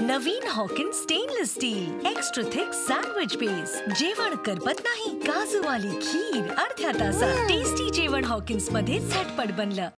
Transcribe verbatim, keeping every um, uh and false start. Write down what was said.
नवीन Hawkins stainless steel extra thick sandwich base. जेवण करपत नाही, काजूवाली खीर अर्ध्या तासात. टेस्टी जेवण हॉकिन्स मध्ये झटपट बनलं.